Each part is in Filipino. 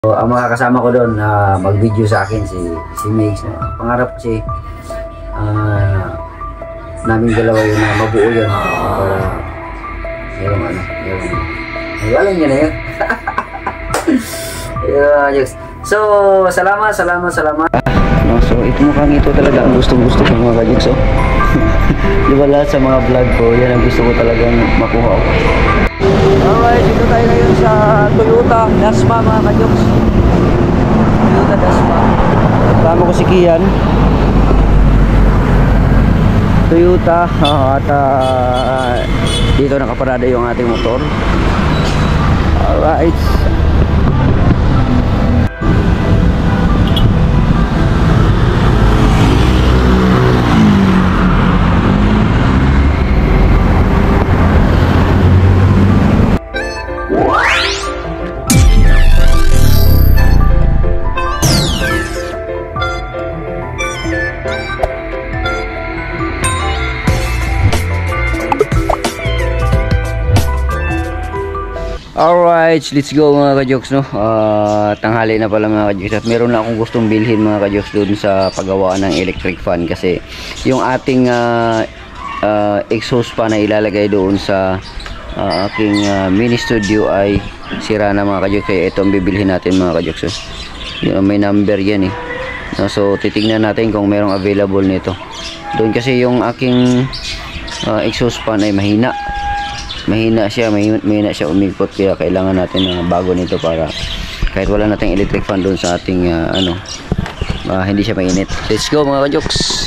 So, ang mga kasama ko doon na mag-video sa akin si Migs. Pangarap kasi naming dalawa yun na mabuo yun para merong alam niya na yun. Yes. So, salamat. So, ito mukhang ito talaga ang gustong-gusto ko mga kajiks. So, di ba lahat sa mga vlog ko, yan ang gusto ko talagang makuha. Alright, dito tayo ngayon sa Toyota Dasma mga kajiks. Toyota Dasma. Kasama ko si Kian. Toyota at dito nakaparada yung ating motor. Alright. Alright, let's go mga kajoks, no? Tanghali na pala mga kajoks. At meron na akong gustong bilhin mga kajoks doon sa paggawaan ng electric fan. Kasi yung ating exhaust fan na ilalagay doon sa aking mini studio ay sira na mga kajoks. Kaya ito ang bibilhin natin mga kajoks. May number yan eh. No, so titingnan natin kung merong available nito. Doon kasi yung aking exhaust fan ay mahina siya umikot, kaya kailangan natin ng bago nito para kahit wala nating electric fan doon sa ating hindi siya mainit. Let's go mga kajoks.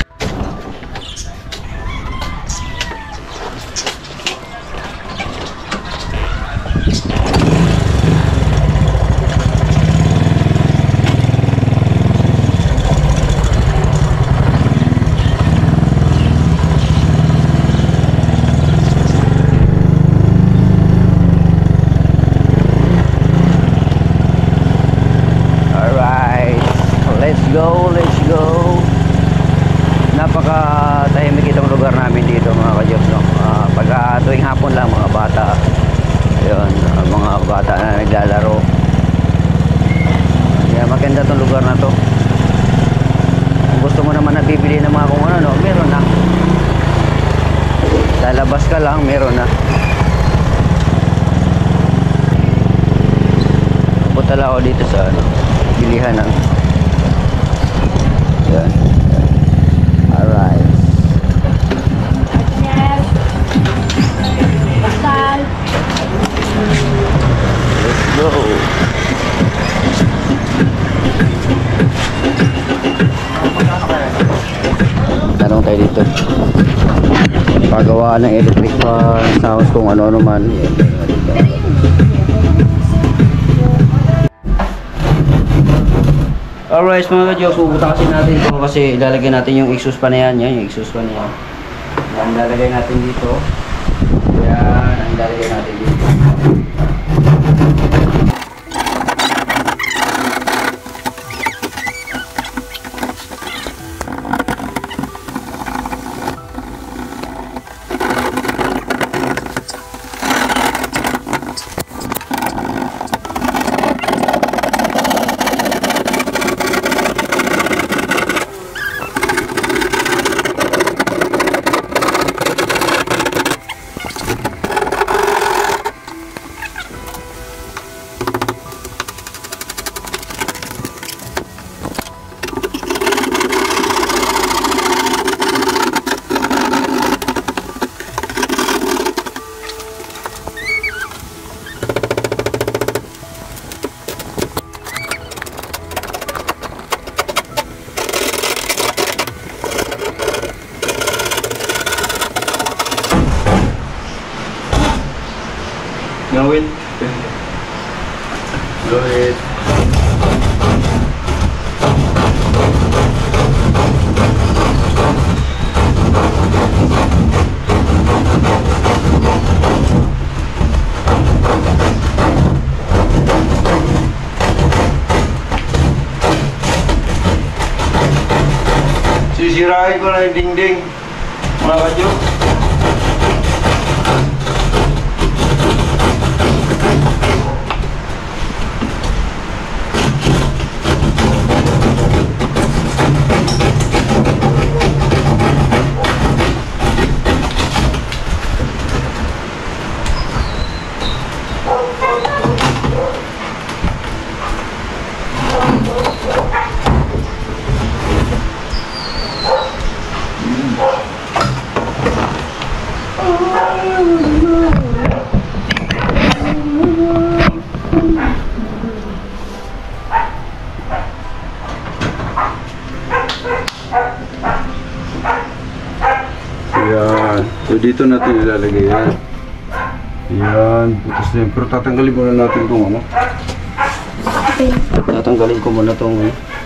Let's go. Napaka tahimik itong lugar namin dito mga kajoks, no? Pag tuwing hapon lang mga bata, ayun, mga bata na naglalaro. Kaya maganda itong lugar na to. Kung gusto mo naman na bibili ng mga kung ano, meron na. Lalabas ka lang, meron na. Punta lang ako dito sa bilihan ng yan. Alright. Let's go. Tanong tayo dito. Pagawa ng electric fan, sounds kung ano-ano man. Alright mga kajoks, pupunta kasi natin ito kasi ilalagay natin yung exhaust fan na yan. Yung exhaust fan na yan. Yan, ilalagay natin dito. Yan, ilalagay natin dito. Go it. Go it. Sisirain ko na yung dingding, mga kajoks. So dito natin ilalagay yan. Yan, butas na yan. Pero tatanggalin muna natin itong ano. Tatanggalin ko muna itong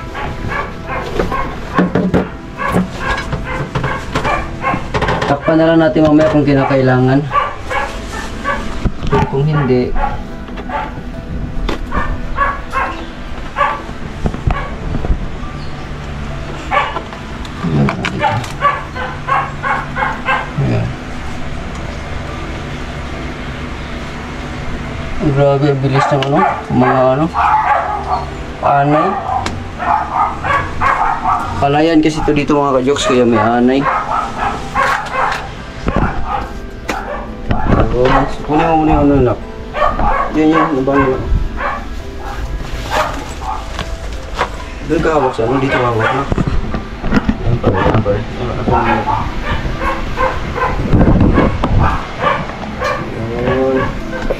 takpan na lang natin mamaya kung kinakailangan. Kung hindi, ayan. Grabe, bilis ng ano, mga ano, anay. Palayan kasi ito dito mga ka-jokes, kaya may anay. Kunin mo muna yung ano nak. Yan, nabang yun. Doon ka hawak sa ano, dito hawak na. Yan pa. Yun.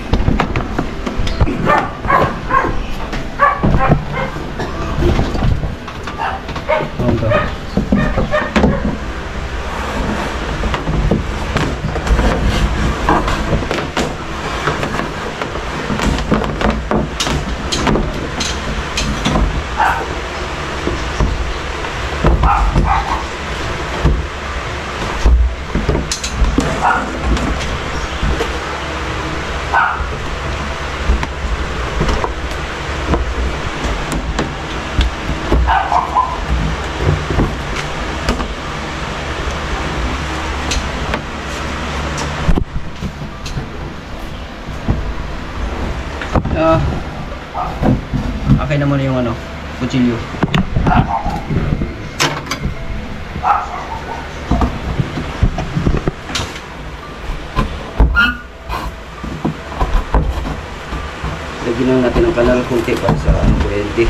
Akin na muna yung ano, kutsilyo. Lagyan lang natin ang kanal kunti para sa ano, kuryente.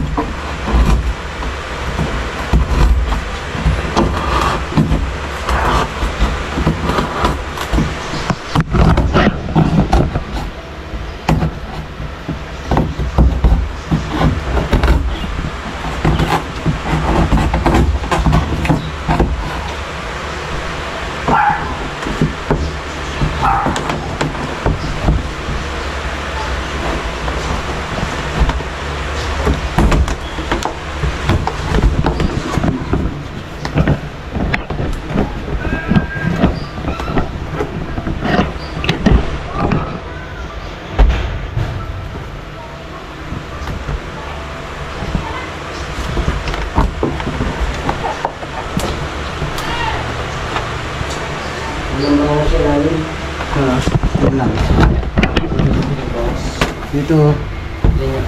Dito. Ganyan.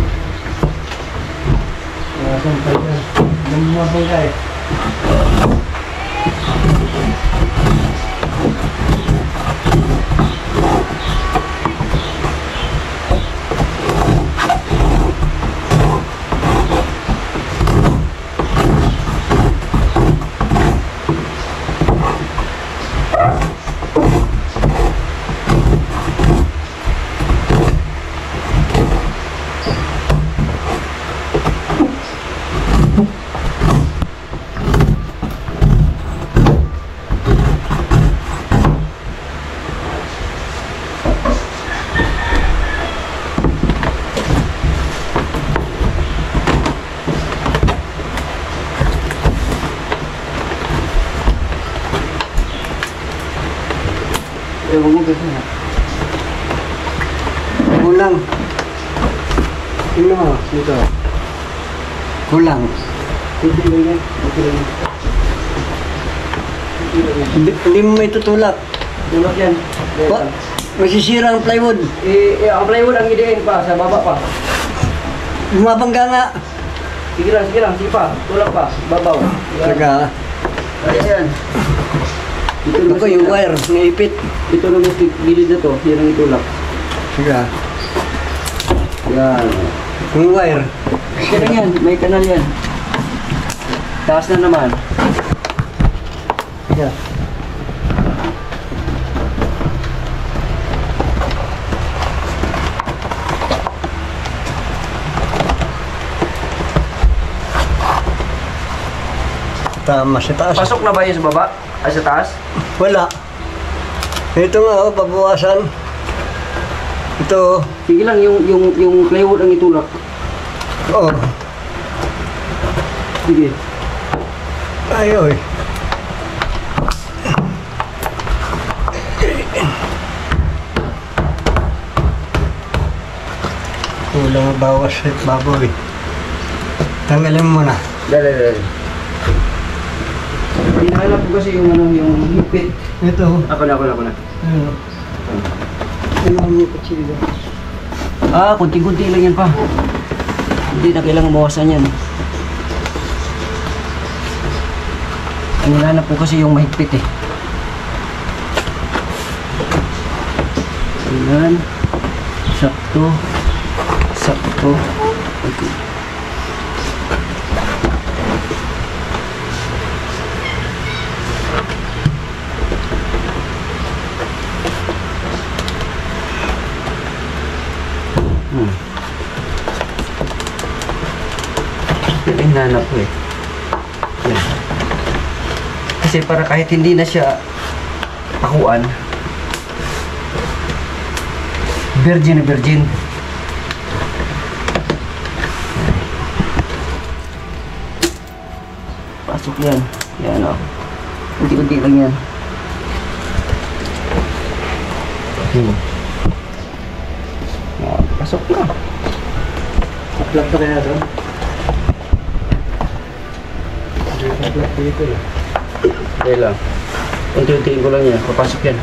Saan pa yan? Lumabang ka eh. Ewan mo kasi na. Kulang. Tingnan mo, dito. Kulang. Hindi mo yan. Hindi mo may tutulak. Tulak yan. Masisira ang plywood. Ang plywood ang idein pa, sa baba pa. Bumabangga nga. Sige lang, sige pa. Tulak pa, babaw. Saka. Ayan. Ito yung wire, naipit. Ito na mas gilid na to, yan ang itulak. Sige. Yan. Yung wire. Sige lang yan, may kanal yan. Taas na naman. Sige. Tama sa taas. Pasok na ba yun sa baba? Ay sa taas? Wala. Ito nga, oh, pabawasan. Ito, Sige lang, yung plywood ang itulak. oh. Sige. Ay, oy. Kulang bawas at baboy. Tanggalin mo na. Dali. Hinahanap ko kasi yung yung hipit. Ito. Ako na. Ano? Ano ang kutsilyo? Kunti-kunti lang yan pa. Hindi na kailangan bawasan yan. Ang hinahanap ko kasi yung mahigpit eh. Ayan. Sakto. Okay. Ito yung hinahanap ko eh. Yan. Kasi para kahit hindi na siya pakuan, virgin na virgin. Pasok yan. Yan o. Kunti-kunti lang yan. Pasok na. Plug na kaya doon? Plug dito eh. Dahil lang. Unti-untiin ko lang yan. Papasok yan.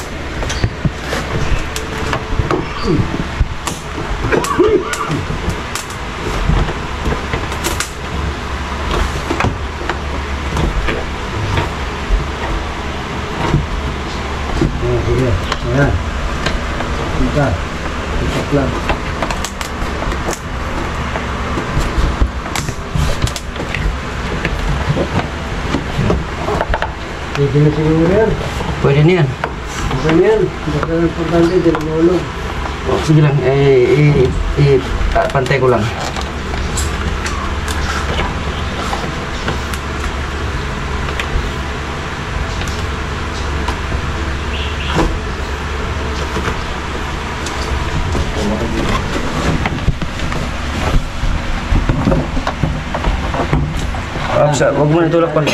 Ayan. Punta. Punta plug. Pwede na siguro yan. Pwede na yan. Okay na yan. Basta importante, di na mahulog. Sige lang. Pantay ko lang. Wag mo na itulak pa.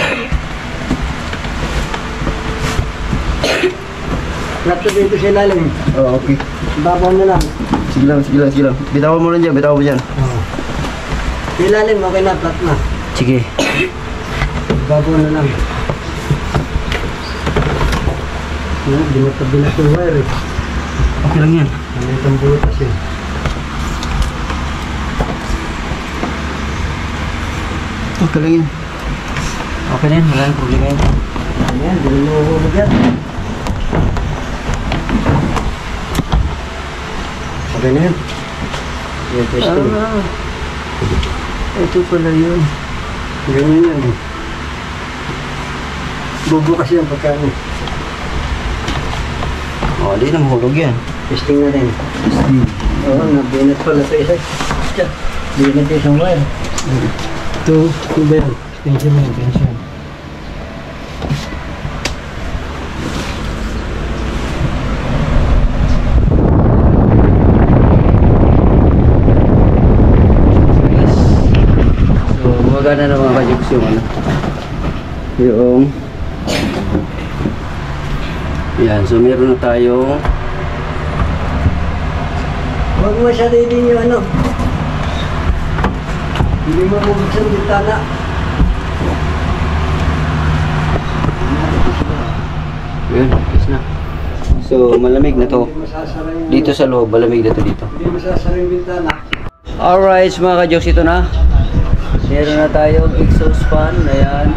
Plug to dito sa ilalim. Oh, okay. Babaw na lang. Sige lang. Bitawan mo lang dyan, bitawan mo dyan. Sa ilalim, okay na, plug na. Sige. Babaw na lang. Di mo tabi na itong wire eh. Okay lang yan. Ano itong butas eh. Okay lang yan. Okay na yan, wala nang problema yan. Ayan, di mo mahulog yan. Okay na yan. Yung testing. Ito pala yun. Ganyan yan eh. Bubukas yan pagkano. Di na mahulog yan. Testing na rin. Oo, nabinat pala ito isa. Binat isang wire. Ito ba yan? Extension mo yung tension. So, magana na mga kajuks yung yan, so meron na tayo. Huwag mo siya din yung ano. Hindi mo bubuksan yung bintana. Yun, kiss na. So, malamig na to. Hindi masasara yung... Dito sa loob, malamig na to dito. Hindi masasara yung bintana. Alright, mga kajoks, ito na. Meron na tayong exhaust fan. Ayan.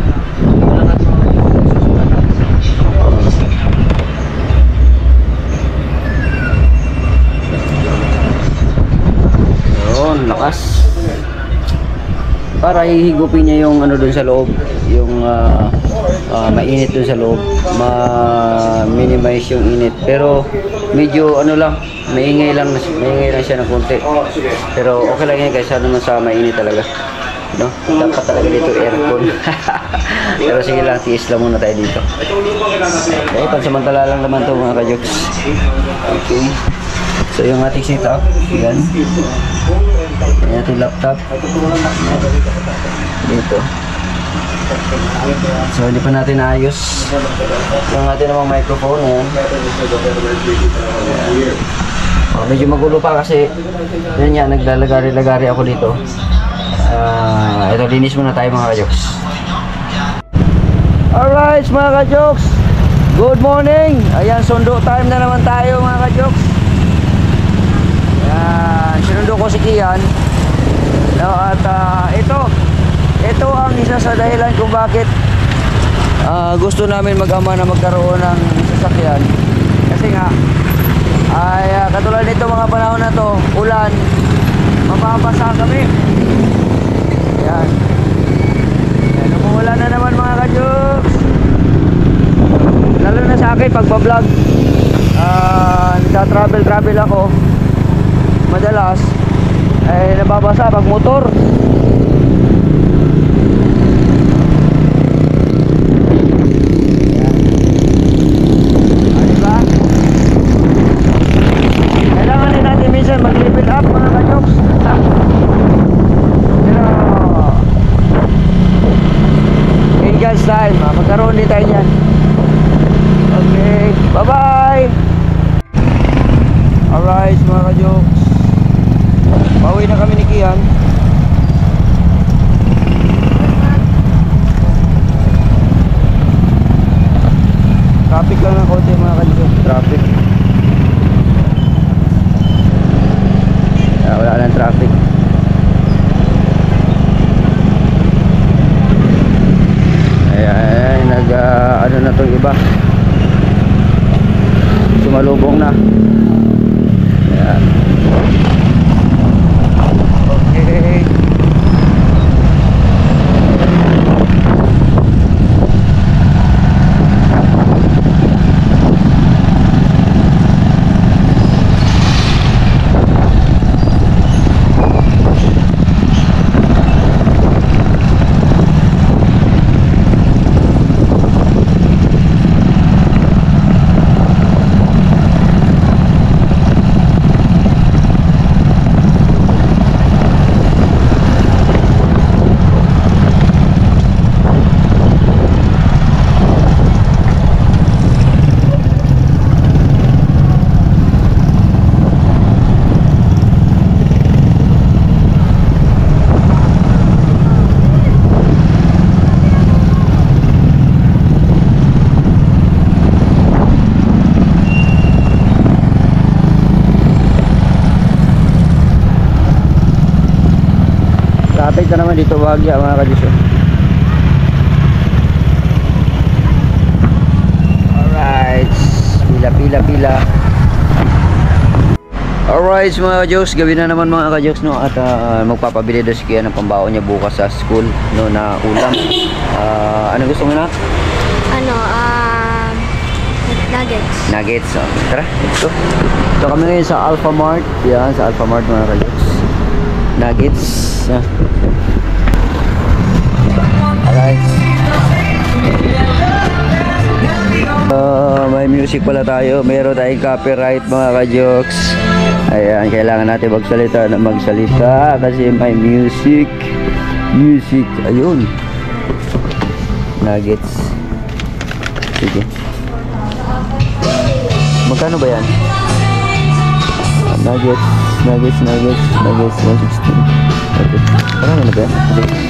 Yun, lakas. Para hihigupin niya yung ano dun sa loob. Yung mainit dun sa loob. Ma-minimize yung init. Pero medyo ano lang, maingay lang siya ng konti. Pero okay lang yan kaysa naman sa mainit talaga. no? Dapat talaga dito aircon. Pero sige lang, tiis lang muna tayo dito. Okay, pansamantala lang naman to mga kajoks. Okay. So yung ating setup, yan. Yan ating laptop. Dito. So hindi pa natin naayos yung ating namang microphone. Yan. Oh, medyo magulo pa kasi yun nga, naglalagari-lagari ako dito. Ito, linis muna tayo mga kajoks. Alright mga kajoks, good morning. Ayan, sundo time na naman tayo mga kajoks. Ayan, sinundo ko si Kian. No, at ito ang isa sa dahilan kung bakit gusto namin mag-ama na magkaroon ng sasakyan. Kasi nga ay katulad nito mga panahon na to, ulan, mababasa kami. Yan. Yan, umuulan na naman mga kajoks. Lalo na sa akin pagbablog, nagta-travel ako madalas, ay nababasa pag motor. Mag-level up mga kajoks. Pero in God's time, magkaroon din tayo yan. Okay, bye bye. Alright mga kajoks, pauwi na kami ni Kian. Traffic lang ng konti mga kajoks. Traffic. Wala nang traffic. Ayan, ano na to iba. Sumalubong na. Ayan. Okay. Traffic na naman dito Bagya mga kajoks. Alright, pila. Alright mga kajoks, gabi na naman mga kajoks, no? At magpapabili daw si Kian ng pambaon niya bukas sa school, no, na ulam. Ano gusto mo na? Nuggets. So, tara, let's go. So kami ngayon sa Alphamart. Yan, sa Alphamart mga kajoks. Nuggets. Alright. May music pala tayo. Meron tayong copyright mga kajoks. Ayan, kailangan natin magsalita kasi may music. Ayun. Nuggets. Sige. Magkano ba yan? Nuggets 160. Okay. Parang ano ba yan?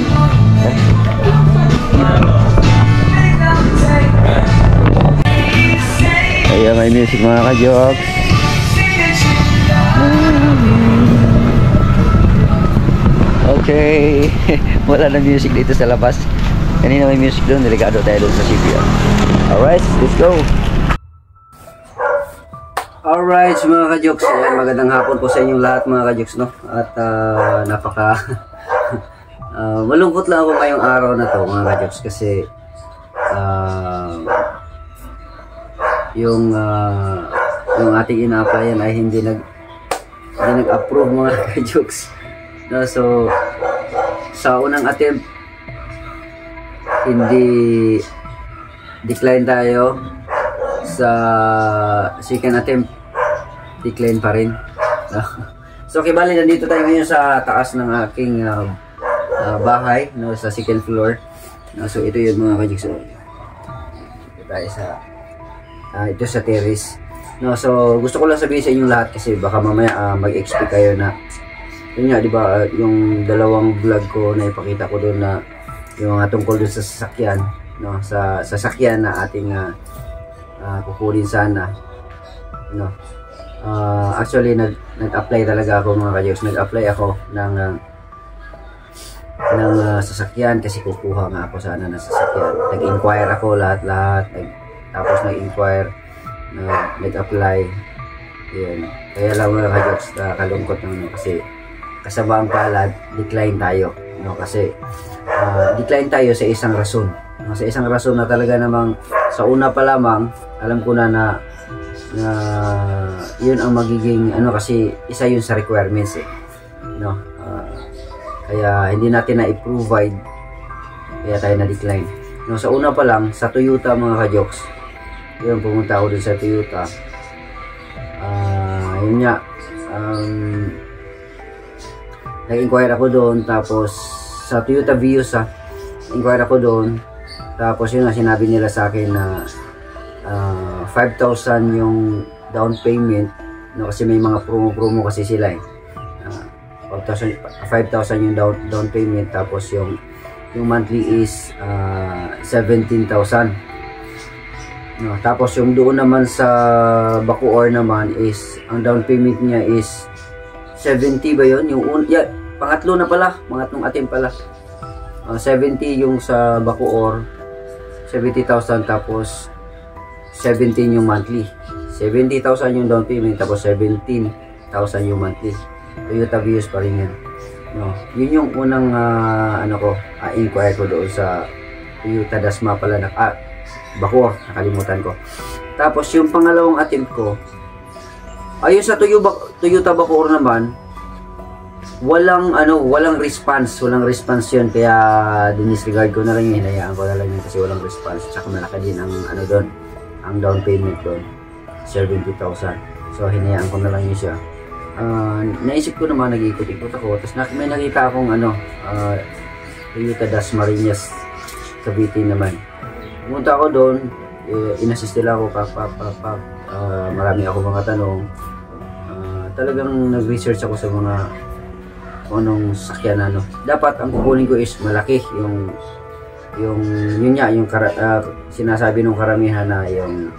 Ayan, may music mga kajoks. Okay. Wala na music dito sa labas. Kanina may music doon. Delikado tayo doon sa CPR. Alright, let's go. Alright mga kajoks, ayan, magandang hapon po sa inyong lahat mga kajoks, no? At napaka malungkot lang ako ngayong araw na to mga kajoks kasi yung ating ina-applyan ay hindi nag-approve mga kajoks, no? So sa unang attempt hindi decline tayo, sa second attempt decline pa rin. So kibali nandito tayo ngayon sa taas ng aking bahay, no, sa second floor. So ito yun mga kajik. So ito tayo sa ito sa terrace. No, so gusto ko lang sabihin sa inyong lahat kasi baka mamaya mag-expect kayo na yun nga, di ba, yung dalawang vlog ko na ipakita ko doon na yung tungkol doon sa sasakyan, no, sa sasakyan na ating kukunin sana, no. Actually nag-apply talaga ako mga kajoks, nag-apply ako ng sasakyan kasi kukuha nga ako sana ng sasakyan. Nag-inquire ako lahat, tapos nag-inquire, nag-apply. Yan. Kaya lang mga kajoks, kalungkot naman kasi kasabang palad, decline tayo, no, kasi decline tayo sa isang rason, no, sa isang rason na talaga namang sa una pa lamang alam ko na yun ang magiging ano, kasi isa yun sa requirements no. Kaya hindi natin na i-provide, kaya tayo na decline, no. Sa una pa lang sa Toyota mga kajoks, yun, pumunta ako dun sa Toyota, yun nga, nag-inquire ako doon, tapos sa Toyota Vios inquire ako doon, tapos yun nga sinabi nila sa akin na 5,000 yung down payment, no, kasi may mga promo kasi sila 5,000 yung down payment, tapos yung monthly is 17,000, no. Tapos yung doon naman sa Bacoor naman is ang down payment niya is 70 ba yun? Pangatlong attempt pala. 70 yung sa Bacoor, 70,000, tapos 17 yung monthly. 70,000 yung down payment, tapos 17,000 yung monthly. Toyota Vios pa rin yan, no. Yun yung unang inquire ko doon sa Toyota Dasma pala, Bacoor, nakalimutan ko. Tapos yung pangalawang attempt ko, ayun sa Toyota Bacoor naman, walang response yun, kaya dinisregard ko na lang yun, hinayaan ko na lang yun kasi walang response. Tsaka malaki din ang doon, ang down payment doon, 70,000. So hinayaan ko na lang yun siya. Naisip ko naman, nag-ikot-ikot ako, tapos may nakita akong Toyota Dasmariñas Cavite naman. Pumunta ako doon, inassist nila ako, marami ako mga tanong. Talagang nag-research ako sa mga anong sasakyan na dapat ang kukunin ko is malaki, yun nga, yung sinasabi ng karamihan na yung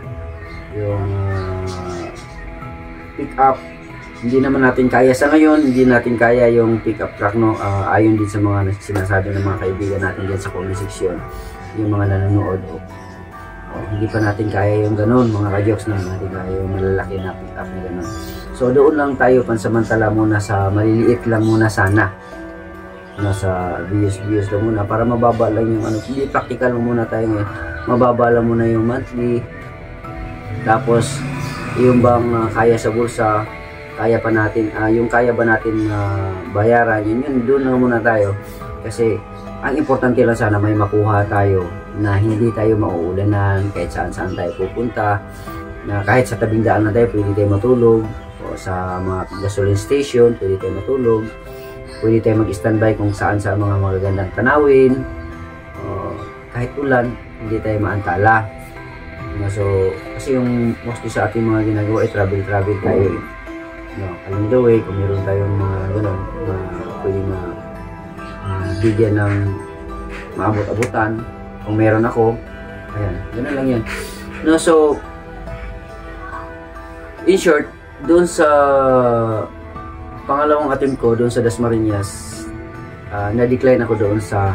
pick up. Hindi naman natin kaya sa ngayon, hindi natin kaya yung pick up truck, no. Ayon din sa mga sinasabi ng mga kaibigan natin dyan sa comment section, yung mga nanonood, hindi pa natin kaya yung ganun mga kajoks, na natin kaya yung malalaki na pick up na ganun. So doon lang tayo pansamantala muna sa maliliit lang muna sana, nasa Vios lang muna, para mababa lang yung hindi practical muna tayo ngayon, mababa lang muna yung monthly, tapos yung bang kaya sa bulsa, kaya pa natin, yung kaya ba natin bayaran, yun doon lang muna tayo. Kasi ang importante lang sana may makuha tayo na hindi tayo mauulanan kahit saan tayo pupunta, na kahit sa tabing daan na tayo pwede tayo matulog, o sa mga gasoline station pwede tayo matulog, pwede tayo mag-standby kung saan sa mga magagandang tanawin, kahit ulan hindi tayo maantala. So kasi yung mostly sa ating mga ginagawa ay travel tayo, no, along the way. Kung meron tayong mga gano'n na pwede bigyan ng maabot-abutan, kung meron ako, ayan, gano'n lang yan, no. So in short, doon sa pangalawang attempt ko doon sa Dasmariñas, na-decline ako doon sa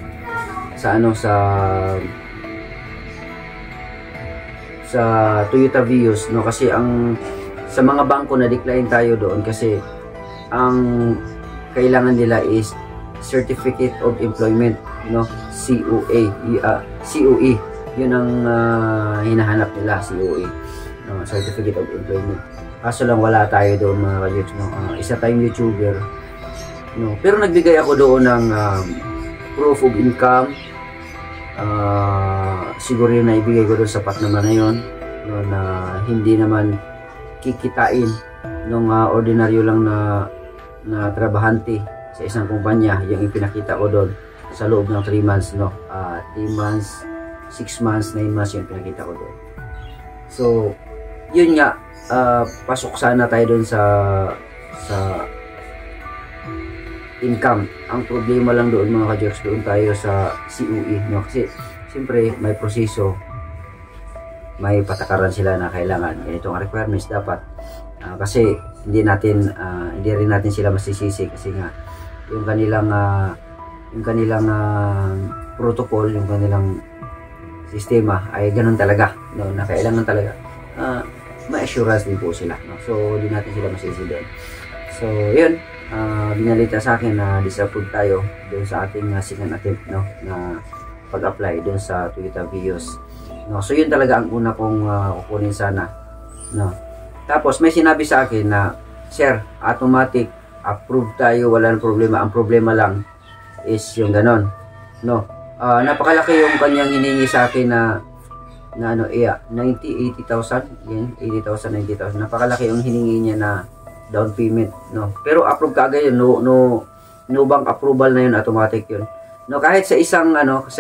Toyota Vios, no, kasi sa mga bangko na-decline tayo doon kasi ang kailangan nila is Certificate of Employment, no, COE, yun ang hinahanap nila, COE, no, Certificate of Employment. Kaso lang wala tayo doon mga kajoks, no. Isa tayong YouTuber, No, pero nagbigay ako doon ng proof of income. Siguro yung naibigay ko doon sapat naman na yun, no, na hindi naman kikitain nung ordinaryo lang na trabahante sa isang kumpanya. Yung ipinakita ko doon sa loob ng 3 months, no, 3 months, 6 months, 9 months yung pinakita ko doon. So yun nga, pasok sana tayo doon sa income. Ang problema lang doon mga ka-Jerks, doon tayo sa COE, no? Kasi siyempre may proseso, may patakaran sila na kailangan ganitong requirements dapat, kasi hindi rin natin sila masisisi kasi nga yung kanilang protocol, yung kanilang sistema ay ganun talaga, no? Na kailangan talaga may assurance din po sila, no? So hindi natin sila masisi doon. So yun, binalita sa akin na disapproved tayo doon sa ating second attempt, no, na pag-apply doon sa Toyota Vios, no. So yun talaga ang una kong kukunin sana, no. Tapos may sinabi sa akin na, sir, automatic approved tayo, wala nang problema. Ang problema lang is yung ganon, no. Napakalaki yung kanyang hiningi sa akin na 80,000, yan, 80,000, 90,000. Napakalaki yung hiningi niya na down payment, no. Pero approve kaagad yun, no bank approval na yun, automatic yun, no. Kahit sa isang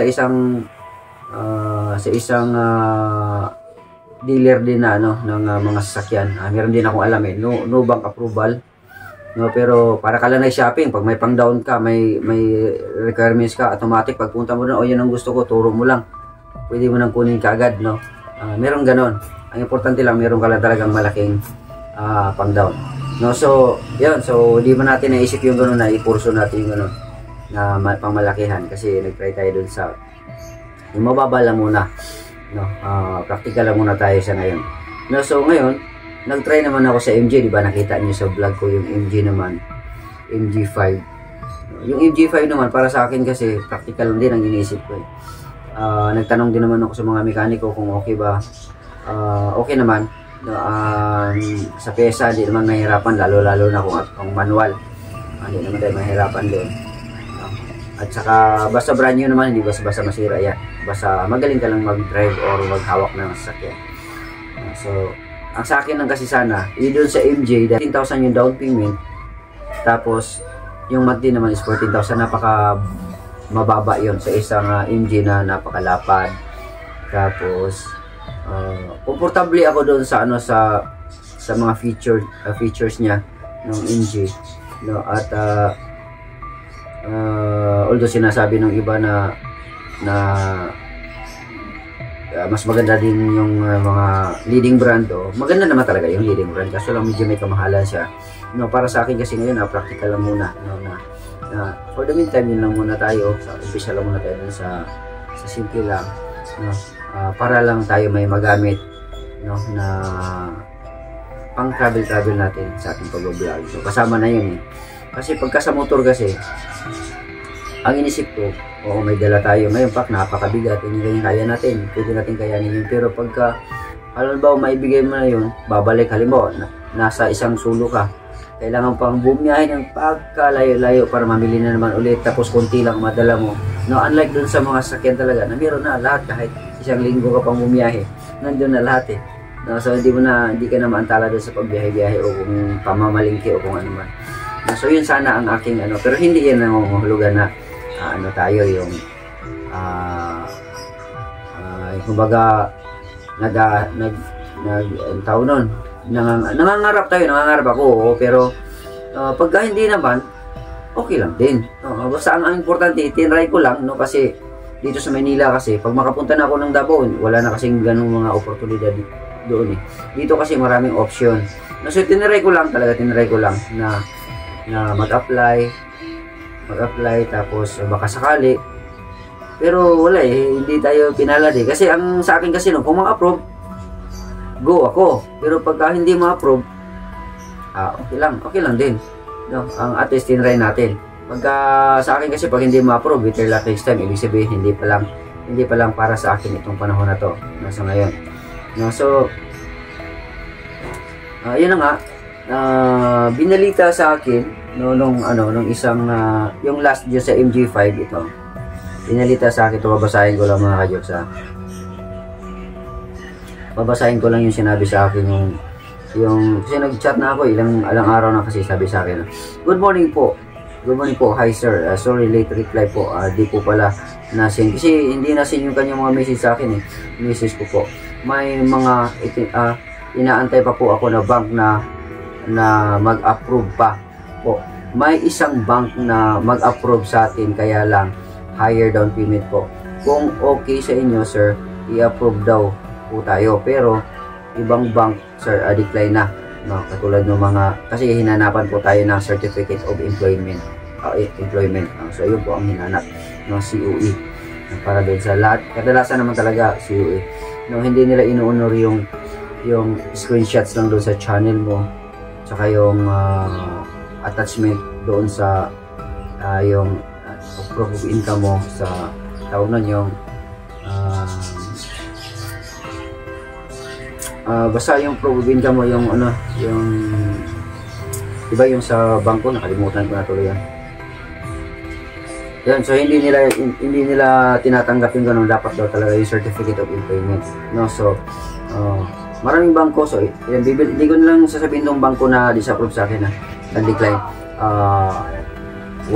dealer din na ng mga sasakyan, meron din akong alam, no bank approval, no. Pero para ka lang shopping, pag may pang down ka, may requirements ka, automatic pagpunta mo doon, yan ang gusto ko, turo mo lang, pwede mo nang kunin kaagad, no. Meron ganon. Ang importante lang, meron ka lang talagang malaking pang down, no. So yun, so di ba natin naisip yung gano'n na ipurso natin yung gano'n na pangmalakihan, kasi nag-try tayo dun sa yung mababa lang muna, no. Practical lang muna tayo sa ngayon, no. So ngayon nag-try naman ako sa MG, di ba nakita niyo sa vlog ko yung MG naman, MG5. Yung MG5 naman para sa akin kasi practical lang din ang iniisip ko, nagtanong din naman ako sa mga mekaniko kung okay ba. Okay naman, no. Sa pyesa hindi naman mahirapan, lalo na kung manual, hindi naman tayo mahirapan doon, no. At saka basta brand new naman, hindi basta masira yan, basta magaling ka lang mag-drive or maghawak ng sasakyan. So ang sa akin lang kasi sana yun doon sa MJ, 15,000 yung down payment, tapos yung monthly naman is 14,000. Napaka mababa yon sa isang MG na napakalapad. Tapos komportable ako doon sa sa mga features niya ng MG, no. At although sinasabi ng iba na mas maganda din yung mga leading brand, maganda naman talaga yung leading brand, kaso lang medyo may kamahalan siya, no. Para sa akin kasi ngayon practical lang muna, no, na for the meantime yun lang muna tayo, sa umpisa lang muna tayo sa simple lang, no. Para lang tayo may magamit, no, na pang travel natin sa ating pag-vlog. So kasama na yun, kasi pagka sa motor kasi ang inisip ko, may dala tayo ngayon, napakabigat, yung kaya natin, pwede natin kayanin yun. Pero pagka halimbawa maibigay mo na yun, babalik, halimbawa nasa isang sulo ka, kailangan pang bumiyahe ng pagkalayo-layo para mamili na naman ulit, tapos konti lang madala mo, no. Unlike dun sa mga sakyan talaga na meron na lahat, kahit isang linggo ka pang bumiyahe, nandun na lahat, no. So hindi ka na maantala dun sa pagbiyahe-biyahe o kung pamamalingki o kung ano man, no. So yun sana ang aking pero hindi yan nangungulugan na tayo yung kumbaga nangangarap ako, pero pagka hindi naman, okay lang din, no. Basta ang importante, tinry ko lang, no, kasi dito sa Manila kasi pag makapunta na ako ng Davao, wala na kasing ganung mga oportunidad doon, dito kasi maraming option, no. So tinry ko lang na mag-apply, tapos baka sakali, pero wala, hindi tayo pinalad, kasi ang sa akin kasi kung ma-approve, go ako, pero pagka hindi ma-approve, okay lang din, no. Ang at least tinry natin. Pagka sa akin kasi pag hindi ma-approve, better luck next time, ibig sabihin hindi pa lang para sa akin itong panahon na to, no, sa ngayon, no. So yun na nga, binalita sa akin no, nung isang yung last dyan sa MG5 ito. Binalita sa akin ito, babasahin ko lang mga kajoks ha. Babasahin ko lang yung sinabi sa akin yung kasi nag-chat na ako ilang araw na kasi sabi sa akin. Good morning po. Good morning po. Hi sir. Sorry late reply po. Di po pala na-send kasi hindi na-send yung kanyang mga message sa akin message ko po. May mga inaantay pa po ako na bank na mag-approve pa po. May isang bank na mag-approve sa atin kaya lang higher down payment po. Kung okay sa inyo sir, i-approve daw po tayo. Pero ibang bank sir, decline na. No, katulad ng mga kasi hinanapan po tayo ng certificate of employment. So yun po ang hinanap ng COE. Para doon sa lahat, kadalasan naman talaga COE. No, hindi nila ino-honor yung screenshots lang doon sa channel mo. Saka yung attachment doon sa yung proof of income mo sa tawag nun yung basta yung proof of income mo yung yung iba yung sa bangko, nakalimutan ko na tuloy yan. So hindi nila tinatanggap yung ganun. Dapat daw talaga yung certificate of employment, no? So maraming bangko, so hindi ko na lang sasabihin tong bangko na disapprove sa akin na decline. 1, 2,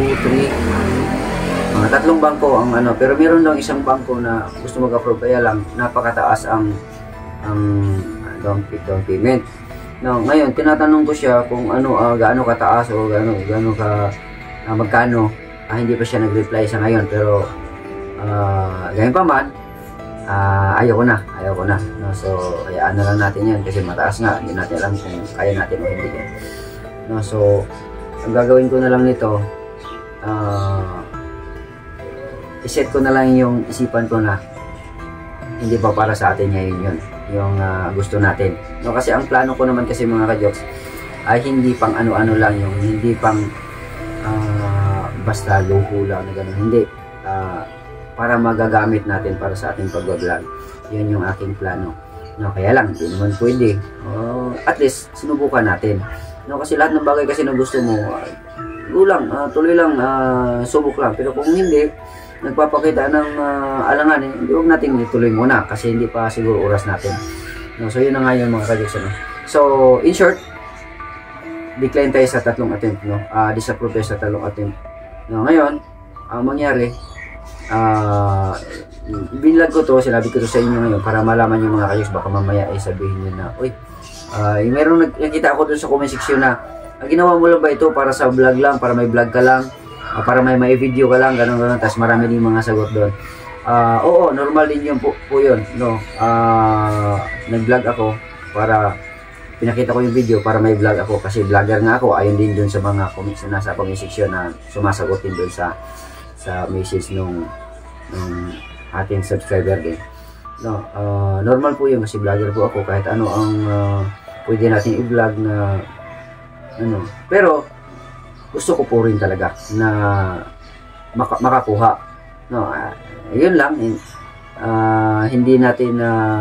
3 tatlong bangko ang pero meron lang isang bangko na gusto mag-approve kaya lang napakataas ang down payment. No, ngayon tinatanong ko siya kung gaano kataas o gaano ka magkano. Hindi pa siya nag-reply sa ngayon pero ganyan pa man ayaw ko na. No, so hayaan na lang natin yan kasi mataas nga, hindi natin alam kung kaya natin o hindi. No, so ang gagawin ko na lang nito, iset ko na lang yung isipan ko na hindi pa para sa atin ngayon yun yung gusto natin. No, kasi ang plano ko naman kasi mga kajoks ay hindi pang ano-ano lang, yung hindi pang basta luho lang na gano'n. Hindi. Para magagamit natin para sa ating pag-vlog. Yun yung aking plano. No, kaya lang, hindi naman pwede. At least, sinubukan natin. No, kasi lahat ng bagay kasi na gusto mo, tuloy lang, subok lang. Pero kung hindi, nagpapakita ng alanganin, hindi huwag natin ituloy muna kasi hindi pa siguro oras natin. No, so yun na nga yung mga kajoks. So, in short, decline tayo sa 3 attempt, no? Disapprove tayo sa 3 attempt. No, ngayon, ang mangyari, binlog ko to, sinabi ko to sa inyo ngayon para malaman yung mga kajoks, baka mamaya ay sabihin nyo na, uy, mayroong nakita ako dun sa comment section na, ginawa mo lang ba ito para sa vlog lang, para may vlog ka lang, para may video ka lang, ganun, tapos marami din mga sagot doon. Oo, normal din yun po yun, no? Nag-vlog ako para pinakita ko yung video para may vlog ako kasi vlogger nga ako. Ayun din dun sa mga comments na nasa comment section na sumasagot din dun sa message nung ating subscriber din. No, normal po yun kasi vlogger po ako, kahit ano ang pwede natin i-vlog na pero gusto ko po rin talaga na makakuha. No, yun lang. Hindi natin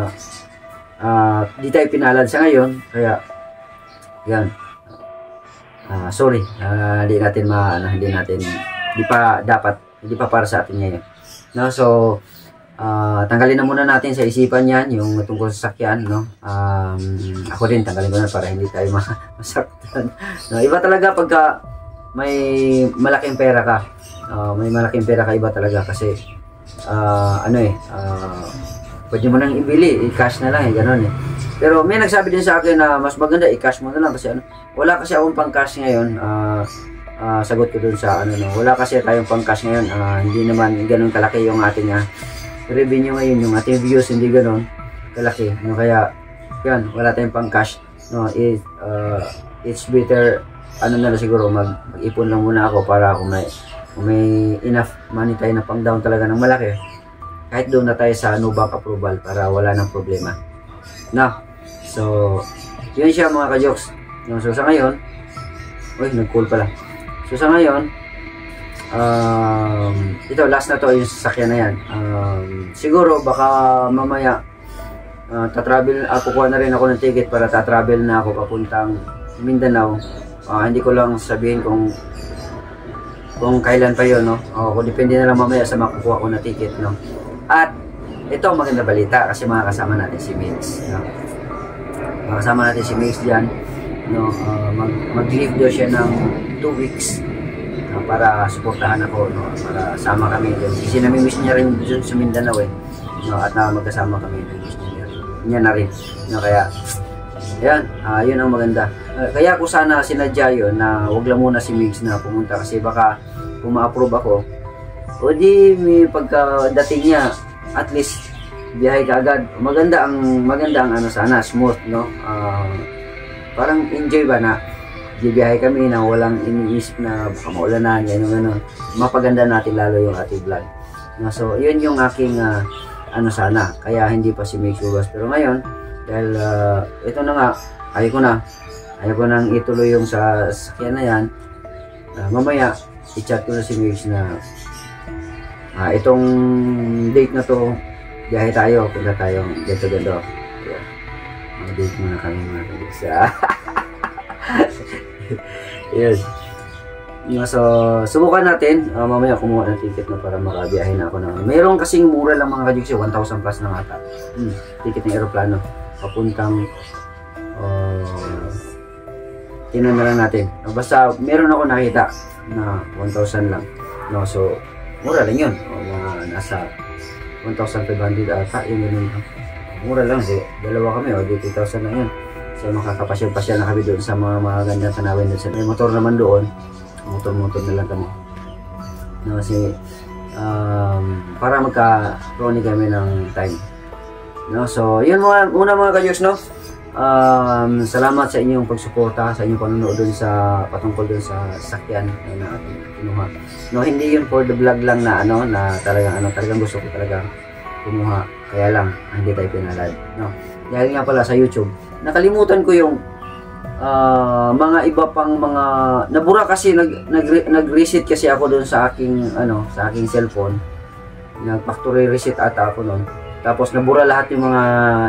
di tayo pinalad sa ngayon kaya yan. Sorry, hindi pa para sa atin ngayon. No, so tanggalin na muna natin sa isipan yan yung tungkol sa sakyan, no. Ako din tanggalin ko na para hindi tayo masaktan. No, iba talaga pagka may malaking pera ka. Iba talaga kasi pwede mo nang ibili, i-cash na lang, gano'n eh. Pero may nagsabi din sa akin na mas maganda i-cash mo na lang kasi wala kasi akong pang-cash ngayon. Sagot ko dun sa wala kasi tayong pang-cash ngayon. Hindi naman gano'n kalaki yung ating revenue ngayon, yung ating views hindi gano'n kalaki. No, kaya yan, wala tayong pang-cash. No, it's better na lang siguro mag-ipon lang muna ako para kung may enough money tayo na pang down talaga ng malaki. Kahit doon na tayo sa no bank approval para wala nang problema. Na, so, yun siya mga kajoks. So, sa ngayon, nag-call pala. So, sa ngayon, ito, last na to yung sasakyan na yan. Siguro, baka mamaya, tatravel, kukuha na rin ako ng ticket para tatravel na ako papuntang Mindanao. Hindi ko lang sabihin kung kailan pa yun, no? Kung depende na lang mamaya sa makukuha ko na ticket, no? At ito maganda balita kasi makakasama natin si Mix, no? Makakasama natin si Mix dyan, no? Mag-leave daw siya ng 2 weeks, no? Para suportahan ako, no? Para sama kami dyan. Kasi nami-miss niya rin sa Mindanao, no? At magkasama kami, nami-miss niya na rin, no? Kaya yan, yun ang maganda. Kaya ko sana sinadya yun na wag lang muna si Migs na pumunta kasi baka kung ma-approve ako o di may pagkadating niya at least biyahe ka agad. Maganda ang ano sana, smooth, no? Parang enjoy ba na biyahe kami na walang iniisip na baka maulanan, yan yung ano. Mapaganda natin lalo yung ating vlog. No, so yun yung aking ano sana. Kaya hindi pa si Migs ubas. Pero ngayon dahil ito na nga, ayaw ko nang ituloy yung sa sakyan na yan. Mamaya i-chat ko na si Migs na itong date na to biyahe tayo, punta tayong ganto. Yeah. Mag-date muna kami mga kabis. Yes. So subukan natin mamaya kumuha ng ticket na para makabiyahe na ako na. Mayroon kasing mura lang mga kajuksi, 1,000 plus na ata. Ticket ng aeroplano papuntang tinan na lang natin. Basta meron ako nakita na 1,000 lang, no? So mura lang yun, mga nasa 1,500 ata yun lang. Mura lang, dalawa kami di 2,000 lang yun. So makakapasyal-pasyal na kami doon sa mga magandang tanawin doon. May motor naman doon, motor na lang kami, no? Kasi para magka-crony kami ng time, no? So yun mga kajoks, no? Salamat sa inyong pagsuporta, sa inyong panonood dun sa patungkol dun sa sakyan na ating kinuha, no? Hindi yun for the vlog lang na na talagang gusto ko talaga kumuha, kaya lang hindi tayo pinalad, no? Dahil nga pala sa YouTube nakalimutan ko yung mga iba pang mga nabura kasi nag-reset kasi ako doon sa aking cellphone. Nag-factory reset ata ako noon. Tapos nabura lahat yung mga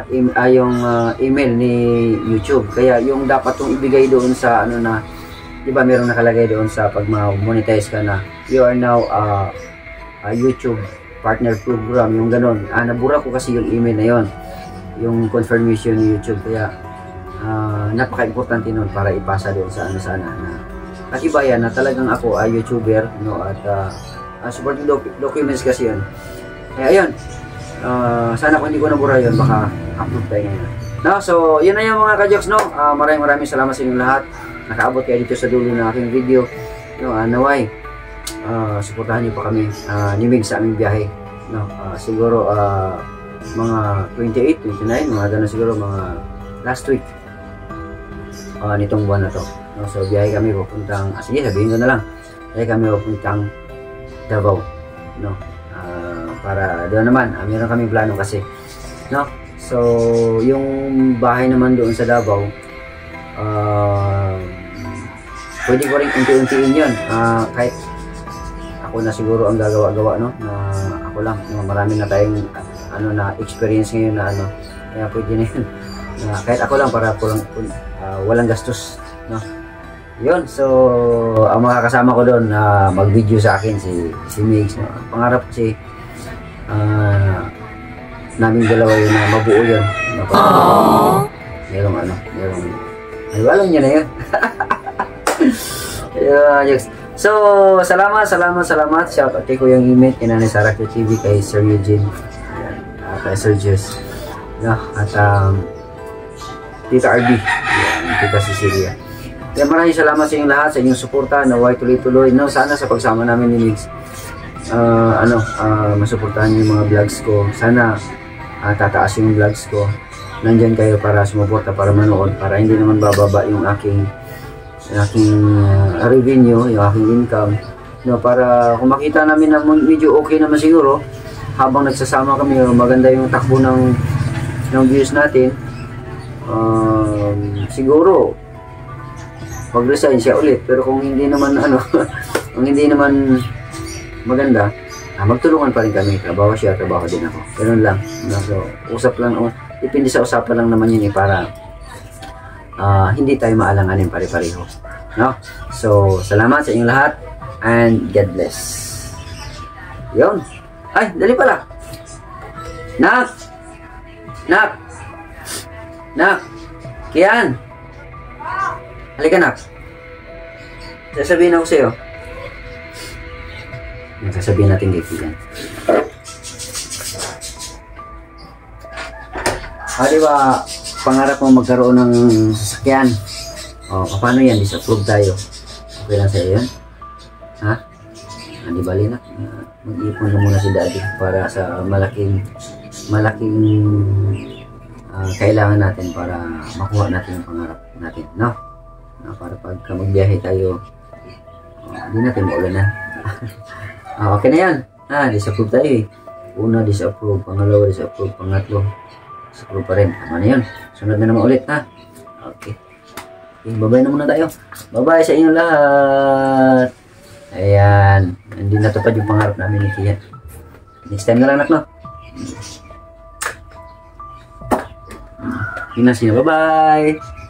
email ni YouTube. Kaya yung dapat kong ibigay doon sa na, 'di ba, merong nakalagay doon sa pag monetize ka na, you are now a YouTube partner program, yung ganon. Nabura ko kasi yung email na yon, yung confirmation ni YouTube. Kaya napaka-importante nun para ipasa doon sa sana na katibayan na talagang ako ay YouTuber, no? At supporting documents kasi yun. Kaya ayun, sana kung hindi ko nabura yun, baka upload tayo ngayon, no? So yun na yung mga kajoks, no? Maraming salamat sa inyong lahat, nakaabot kayo dito sa dulo ng aking video, no? Naway suportahan niyo pa kami ni Mig sa aming biyahe, no? Siguro mga 28, 29, mga ganun siguro, mga last week nitong buwan na to, no? So biyahe kami papuntang, sige sabihin ko na lang, biyahe kami papuntang Davao, no? Para doon naman meron kami plano kasi, no? So yung bahay naman doon sa Davao, pwede ko rin unti-untiin yun, kahit ako na siguro ang gagawa-gawa, no? Na ako lang, no? Marami na tayong na experience ngayon na kaya pwede na yun. Kahit ako lang, para walang gastos, no? Yun, so ang mga kasama ko doon mag-video sa akin si Migs, no? Pangarap si naming dalawa yun na mabuo yun, no? Merong alam niya na yun. Yes. So salamat. Shout out kay Kuyang Imit, kay Nanay Sara TV, kay Sir Eugene, kay Sir Jess, no? At Tita RB, Tita Cecilia. Kaya maraming salamat sa inyong lahat, sa inyong suporta, naway tuloy-tuloy, no? Sana sa pagsama namin ni Migs, masuportahan yung mga vlogs ko. Sana tataas yung vlogs ko. Nandyan kayo para sumuporta, para manood, para hindi naman bababa yung aking revenue, yung aking income, no? Para kung makita namin na medyo okay naman siguro habang nagsasama kami, maganda yung takbo ng views natin, siguro mag-resign siya ulit. Pero kung hindi naman kung hindi naman maganda, magtulungan pa rin kami. Trabaho siya, trabaho din ako. Ganun lang, no? So usap lang, depende sa usapan lang naman yun, para hindi tayo maalanganin pare-pareho. No? So, salamat sa inyong lahat and God bless. Yun. Ay, dali pala. Nak! Nak! Nak! Kian! Halika, Nak. Sasabihin ako sa'yo. Sasabihin natin kay Kian. Di ba, pangarap mo magkaroon ng sasakyan? Paano yan? Disapprove tayo. Okay lang sa'yo yan? Ha? Di bali na. Mag-ipon na muna si Daddy para sa malaking kailangan natin para makuha natin yung pangarap natin. No? Para pagka magbiyahe tayo, hindi natin maulanan. Okay na yan. Disapprove tayo eh. Una, disapprove. Pangalawa, disapprove. Pangatlo, disapprove pa rin. Tama na yun. Sunod na naman ulit, ha? Okay. Bye-bye na muna tayo. Bye-bye sa inyo lahat. Ayan. Hindi natupad yung pangarap namin ni Kian. Next time na lang, anak, no? Yun na siya. Bye-bye.